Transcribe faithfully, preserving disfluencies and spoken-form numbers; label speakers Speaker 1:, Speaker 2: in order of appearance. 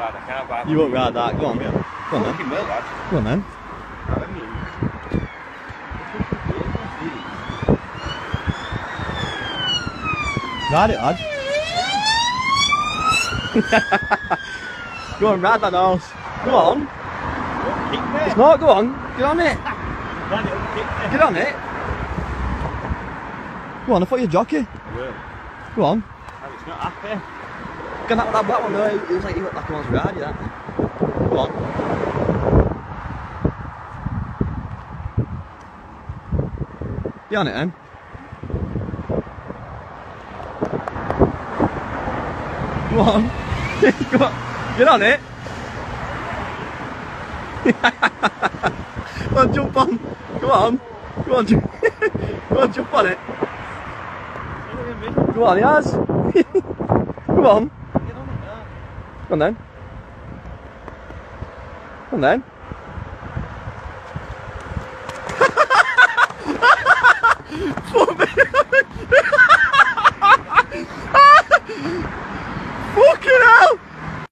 Speaker 1: ride, I can't ride.
Speaker 2: You won't ride that. Go on, go on. Go on then.
Speaker 1: Fucking will, lad.
Speaker 2: Go on then. Ride it, lad. Go on, ride that horse. Go on.
Speaker 1: Don't kick me.
Speaker 2: It's not, go on. Get on it.
Speaker 1: Lad, don't kick me.
Speaker 2: Get on it. Go on, I thought you were jockey.
Speaker 1: I will.
Speaker 2: Go on.
Speaker 1: And it's not happy.
Speaker 2: Get that, that black one though. It was like you looked like he wants to ride you, that. Go on. Get on it then. Go on. Go on. Get on it. Go on, jump on. Go on. Go on, jump. Go on, jump on it. Go on, yes. Go on. Go on then. Go on then.